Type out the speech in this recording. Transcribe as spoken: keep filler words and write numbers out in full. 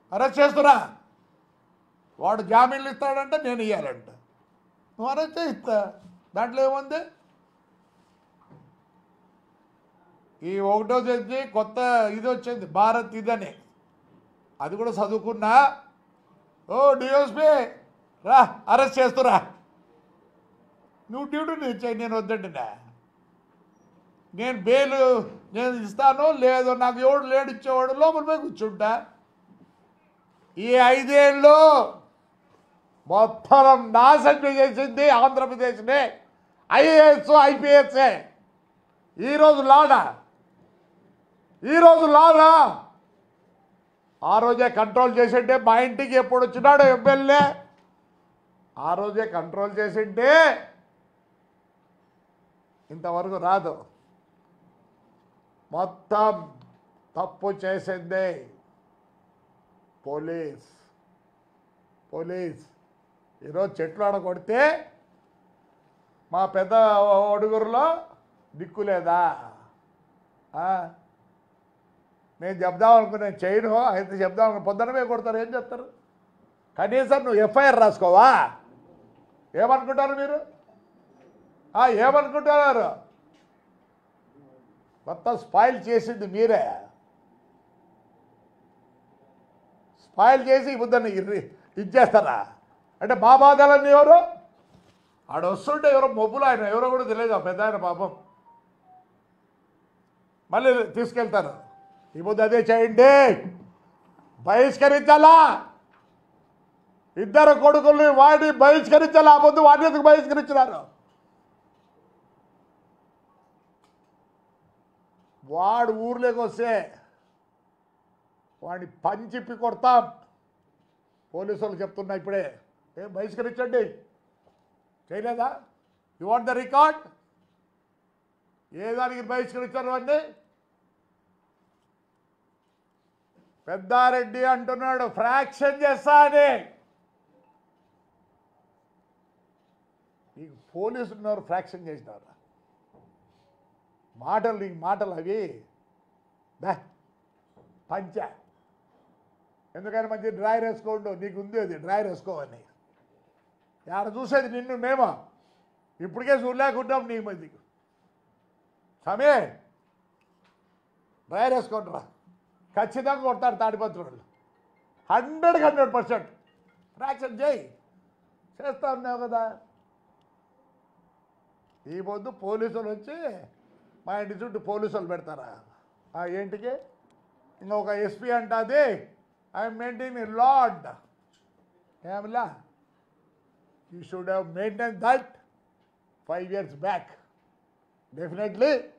Arrest చేస్తున్నా. వాడు జామీన్లు ఇస్తాడంటే నేను ఇవ్వాలంట. నువ్వు అరెస్ట్ ఇస్తా, దాంట్లో ఏముంది? ఈ ఒకటో తేదీ కొత్త ఇది వచ్చింది, భారత్ ఇదని, అది కూడా చదువుకున్నా. ఓ డిఎస్పీ రా, అరెస్ట్ చేస్తురా. నువ్వు డ్యూటీ నేను చేయి, నేను వద్దండినా. నేను బెయిల్ నేను ఇస్తాను, లేదో నాకు ఎవడు లేడు ఇచ్చేవాడు లోపల పోయి కూర్చుంటా. ఈ ఐదేళ్ళు మొత్తం నాశనం చేసింది ఆంధ్రప్రదేశ్నే ఐఏఎస్ ఐపీఎస్ఏ. ఈరోజు లాడా ఈరోజు లాడా ఆ రోజే కంట్రోల్ చేసింటే, మా ఇంటికి ఎప్పుడు వచ్చినాడో ఎమ్మెల్యే ఆ రోజే కంట్రోల్ చేసింటే ఇంతవరకు రాదు. మొత్తం తప్పు చేసింది పోలీస్ పోలీస్ ఈరోజు చెట్లు ఆడకొడితే మా పెద్ద ఒడుగురులో దిక్కు లేదా? నేను చెప్దాం అనుకున్నాను చేయను, అయితే చెప్దాం అనుకున్నా. పొద్దునమే కొడతారు, ఏం చేస్తారు? కనీసం నువ్వు ఎఫ్ఐఆర్ రాసుకోవా? ఏమనుకుంటారు మీరు? ఏమనుకుంటున్నారు? మొత్తం స్పాయిల్ చేసింది మీరే. స్పాయిల్ చేసి బుద్ధని ఇది చేస్తారా? అంటే మా బాధలన్నీ ఎవరు ఆడ వస్తుంటే ఎవరో మొబ్బులు, ఆయన ఎవరో కూడా తెలియదు, పెద్ద ఆయన పాపం. మళ్ళీ తీసుకెళ్తారు. ఈ బుద్ధి అదే చేయండి, బహిష్కరించాలా. ఇద్దరు కొడుకుల్ని వాడిని బహిష్కరించాలా. ఆ పొద్దు వాడిని ఎందుకు బహిష్కరించినారు? వాడు ఊర్లోకి వస్తే వాడిని పంచిప్పి కొడతాం. పోలీసు వాళ్ళు చెప్తున్నా ఇప్పుడే, ఏం బహిష్కరించండి. చేయలేదా? You want the record? ఏ దానికి బహిష్కరించారు అండి? పెద్దారెడ్డి అంటున్నాడు ఫ్రాక్షన్ చేస్తా అని. నీకు పోలీసులు ఉన్నారు, ఫ్రాక్షన్ చేసినారు. మాటలు నీకు మాటలు అవి దా పంచ. ఎందుకని మంచి డ్రాయర్ వేసుకోండు, నీకు ఉంది అది డ్రాయర్ వేసుకోవని. ఆడ చూసేది నిన్ను మేము ఇప్పటికే చూడలేకుంటాం. నీ మధ్య సమే డ్రాయర్ వేసుకోండి రా, ఖచ్చితంగా కొడతారు తాడిపత్రులు. హండ్రెడ్కి హండ్రెడ్ పర్సెంట్ ఫ్రాక్షన్ చేయి. చేస్తా ఉన్నావు కదా. ఈ పొద్దు పోలీసులు వచ్చి మా ఇంటి చుట్టూ పోలీసులు పెడతారా? ఏంటికి? ఇంకొక ఎస్పీ అంటుంది ఐఎమ్ మెయింటైనింగ్ లాడ్. ఏమిలా? You should have maintain that five years back. Definitely